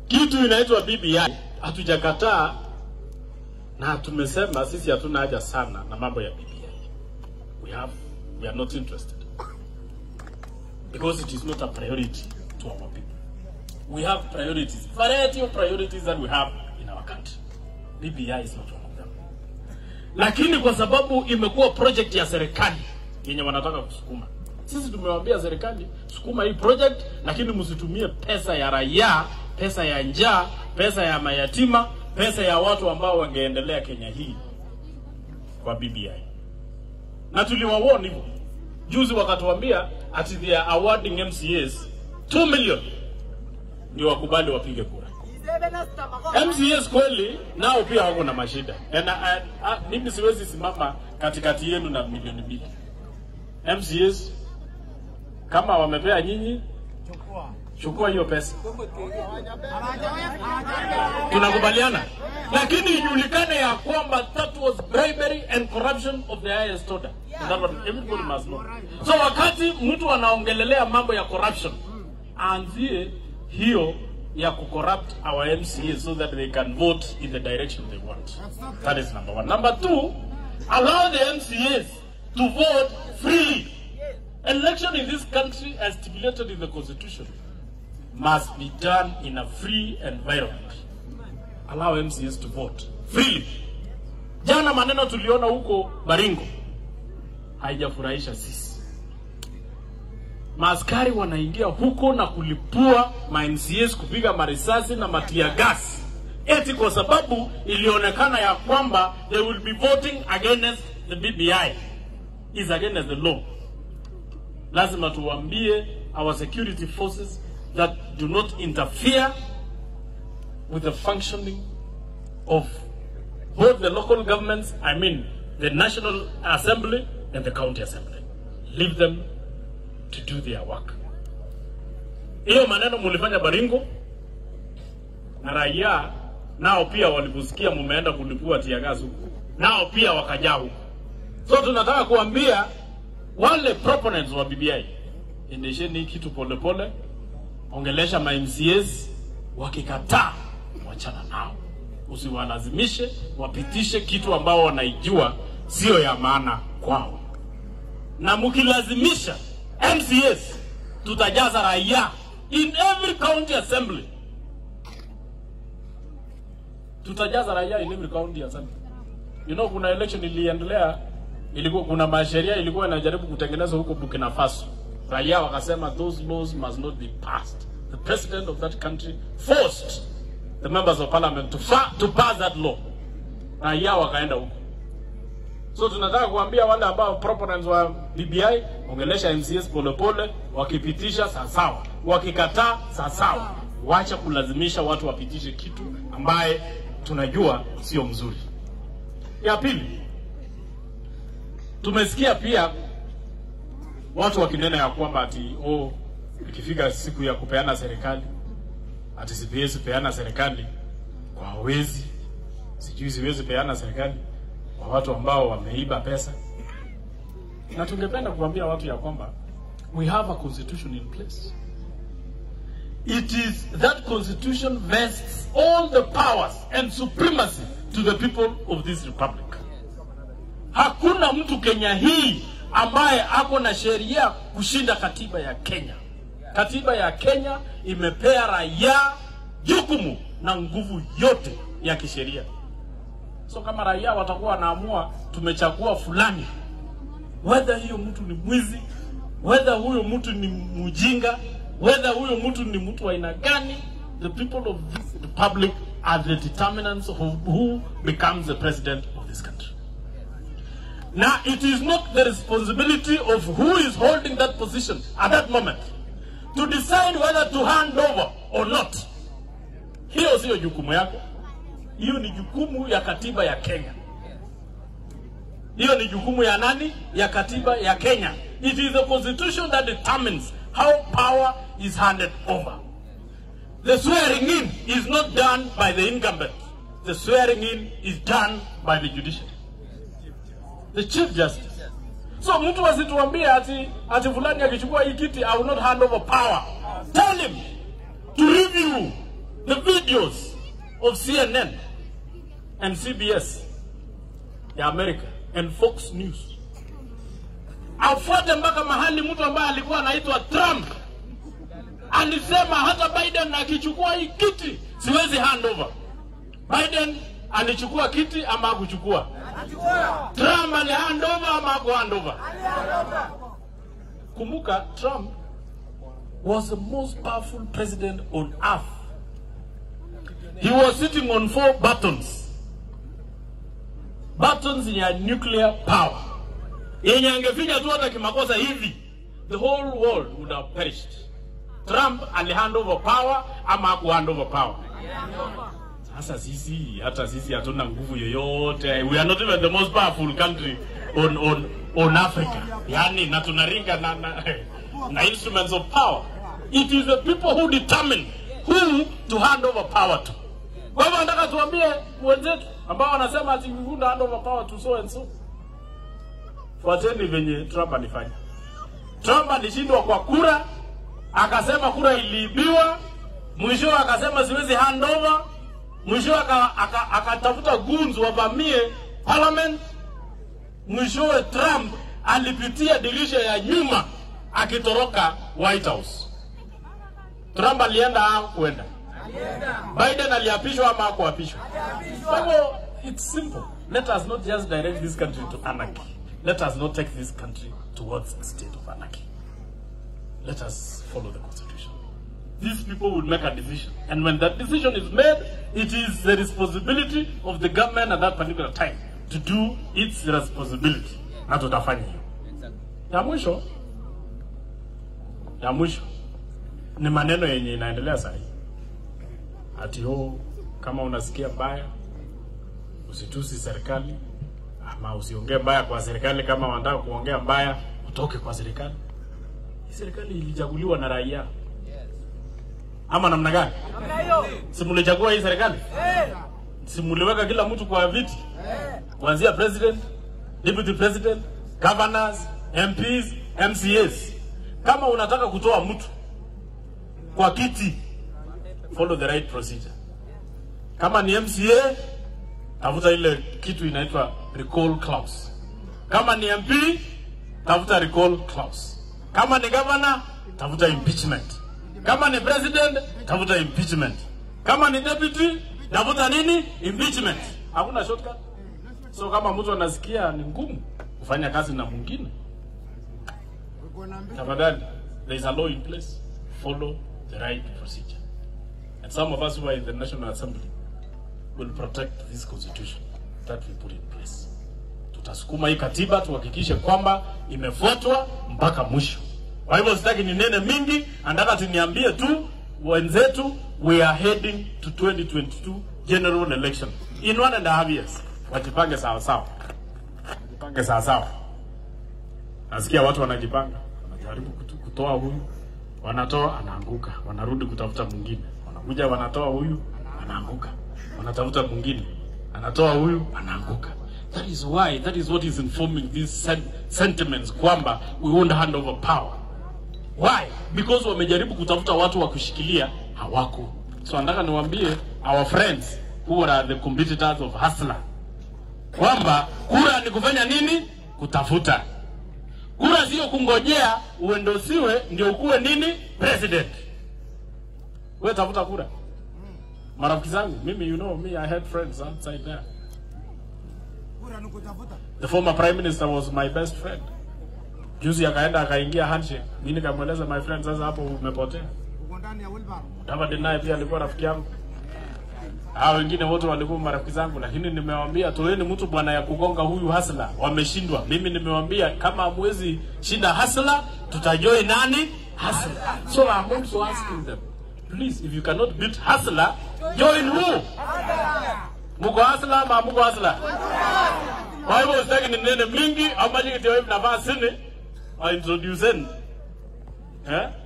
Kitu inaitwa BBI hatujakataa, na tumesema sisi hatuna haja sana na mambo ya BBI. We are not interested because it is not a priority to our people. We have priorities, variety of priorities that we have in our country. BBI is not one of them. Lakini kwa sababu imekuwa project ya serikali yenye wanataka kusukuma, sisi tumewaambia serikali sukuma hii project, lakini msitumie pesa ya raia, pesa ya njaa, pesa ya mayatima, pesa ya watu ambao wangeendelea Kenya hii kwa BBI. Na tuliwawarn hivyo. Juzi wakatuambia ati they are awarding MCAs 2 million ndio wakubali wapige kura. MCAs kweli nao pia wako na mashida. Na mimi siwezi simama katikati yenu na milioni 2. MCAs kama wamepea nyinyi, chukua hiyo pesa. Tunakubaliana. Lakini ijulikane ya kwamba that was bribery and corruption of the highest order. That what everybody must know. So wakati mtu anaongelelea mambo ya corruption, anzie hiyo ya kucorrupt our MCA so that they can vote in the direction they want. That is number 1. Number 2, allow the MCAs to vote freely. Election in this country, as stipulated in the Constitution, must be done in a free environment. Allow MCAs to vote freely. Jana maneno tuliona huko Baringo haijafurahisha sisi. Maaskari wanaingia huko na kulipua MCAs, kupiga marisasi na matia gas, eti kwa sababu ilionekana ya kwamba they will be voting against the BBI, is against the law. Lazima tuambie our security forces that do not interfere with the functioning of both the local governments, I mean the National Assembly and the County Assembly. Leave them to do their work. Hiyo maneno mulifanya Baringo, na raia nao pia waliposikia mumeenda kulipua tiagazi huko, nao pia wakajaa huko. So tunataka kuambia wale proponents wa BBI, endesheni kitu pole pole, ongelesha MCAs, wakikataa wachana nao. Usiwalazimishe wapitishe kitu ambao wanaijua sio ya maana kwao. Na mkilazimisha MCAs, tutajaza raia in every county assembly. Tutajaza raia in every county assembly. You know, kuna election iliendelea, ilikuwa kuna masheria ilikuwa inajaribu kutengeneza huko Burkina Faso. Raia wakasema those laws must not be passed. The president of that country forced the members of parliament to pass that law. Raia wakaenda huko. So tunataka kuambia wale ambao proponents wa BBI, ongelesha MCAs pole pole, wakipitisha sawa, wakikataa sawa. Wacha kulazimisha watu wapitishe kitu ambaye tunajua sio mzuri. Ya pili, tumesikia pia watu wakinena ya kwamba ati ikifika siku ya kupeana serikali, ati siwezi peana serikali kwa wezi, sijui siwezi peana serikali kwa watu ambao wameiba pesa. Na tungependa kuambia watu ya kwamba we have a constitution in place. It is that constitution vests all the powers and supremacy to the people of this republic. Hakuna mtu Kenya hii ambaye ako na sheria kushinda katiba ya Kenya. Katiba ya Kenya imepea raia jukumu na nguvu yote ya kisheria. So kama raia watakuwa wanaamua tumechagua fulani, whether hiyo mtu ni mwizi, whether huyo mtu ni mjinga, whether huyo mtu ni mtu wa aina gani, the people of this republic are the determinants of who becomes the president of this country. Now, it is not the responsibility of who is holding that position at that moment to decide whether to hand over or not. Hiyo sio jukumu yako. Hiyo ni jukumu ya katiba ya Kenya. Hiyo ni jukumu ya nani? Ya katiba ya Kenya. It is the constitution that determines how power is handed over. The swearing in is not done by the incumbent. The swearing in is done by the judiciary, the Chief Justice. So mtu asituambie ati fulani akichukua hii kiti I will not hand over power. Tell him to review the CEOs of CNN and CBS ya America and Fox News. Afuate mpaka mahali mtu ambaye alikuwa anaitwa Trump alisema hata Biden akichukua hii kiti siwezi hand over. Biden alichukua kiti ama hakuchukua? Trump ali hand over ama haku hand over? Kumbuka, Trump was the most powerful president on earth. He was sitting on 4 buttons. Buttons ya nuclear power. Yenye angefinya tu hata kimakosa hivi, the whole world would have perished. Trump ali hand over power ama haku hand over power? Sasa sisi, hata sisi hatuna nguvu yoyote. We are not even the most powerful country on Africa. Yani na tunaringa na instruments of power. It is the people who determine who to hand over power to. Kwa hivyo nataka tuambie wenzetu ambao wanasema ati we would hand over power to so and so. Fuateni venye Trump alifanya. Trump alishindwa kwa kura, akasema kura iliibiwa, mwisho akasema siwezi hand over, mwisho akatafuta goons wavamie parliament, mwisho Trump alipitia dirisha ya nyuma akitoroka White House. Trump alienda au kwenda? Biden aliapishwa ama hakuapishwa? So it's simple. Let us not just direct this country to anarchy. Let us not take this country towards a state of anarchy. Let us follow the Constitution. These people will make a decision. And when that decision is made, it is the responsibility of the government at that particular time to do its responsibility. Na tutafanya hiyo. Ya mwisho ni maneno yenye inaendelea sasa. Ati kama unasikia mbaya usitusi serikali ama usiongee mbaya kwa serikali. Kama wanataka kuongea mbaya utoke kwa serikali. Serikali ilichaguliwa na raia. Ama namna gani? Si mlichagua hii serikali? Si mliweka kila mtu kwa viti? Kuanzia president, deputy president, governors, MPs, MCAs. Kama unataka kutoa mtu kwa kiti, follow the right procedure. Kama ni MCA, tafuta ile kitu inaitwa recall clause. Kama ni MP, tafuta recall clause. Kama ni governor, tafuta impeachment. Kama ni president, tafuta impeachment. Kama ni deputy, tafuta nini? Impeachment. Hakuna shortcut. So kama mtu anasikia ni ngumu kufanya kazi na mwingine, tafadhali, there is a law in place. Follow the right procedure. And some of us who are in the National Assembly will protect this constitution that we put in place. Tutasukuma hii katiba tuhakikishe kwamba imefuatwa mpaka mwisho. Kwa hivyo sitaki ninene mingi, nataka tuniambie tu wenzetu, we are heading to 2022 general election in 1.5 years. Wajipange sawa sawa. Wajipange sawa sawa. Nasikia watu wanajipanga, wanajaribu kutoa huyu, wanatoa anaanguka, wanarudi kutafuta mwingine. Wanakuja wanatoa huyu, anaanguka. Wanatafuta mwingine, anatoa huyu, anaanguka. That is what is informing these sentiments kwamba we won't hand over power. Why? Because wamejaribu kutafuta watu wa kushikilia, hawako. So nataka niwaambie our friends who are the competitors of Hustler kwamba kura ni kufanya nini? Kutafuta. Kura sio kungojea uendosiwe ndio ukuwe nini? President. Wewe tafuta kura. Marafiki zangu, mimi, you know me, I had friends outside there. The former prime minister was my best friend. Juzi akaenda akaingia handshake. Mimi nikamweleza my friend, sasa hapo umepotea. David naye pia alikuwa rafiki yangu. Hao wengine wote walikuwa marafiki zangu, lakini nimewaambia toeni mtu bwana ya kugonga huyu Hustler. Wameshindwa. Mimi nimewaambia kama hamwezi shinda Hustler, tutajoin nani? Hustler. So I'm also asking them, please, if you cannot beat Hustler, join who? Muko Hustler ama muko Hustler? Kwa hivyo sitaki ninene mingi, ambaye kitio hivi nafasi ni introduce.